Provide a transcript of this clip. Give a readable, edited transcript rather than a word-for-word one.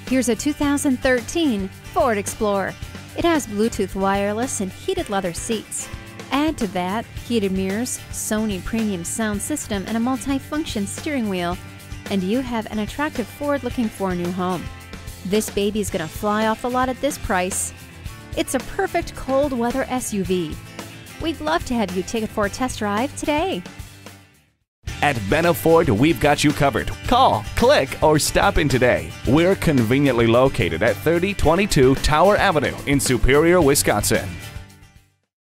Here's a 2013 Ford Explorer. It has Bluetooth wireless and heated leather seats. Add to that heated mirrors, Sony premium sound system, and a multi-function steering wheel, and you have an attractive Ford looking for a new home. This baby's gonna fly off the lot at this price. It's a perfect cold weather SUV. We'd love to have you take it for a test drive today. At Benna Ford, we've got you covered. Call, click, or stop in today. We're conveniently located at 3022 Tower Avenue in Superior, Wisconsin.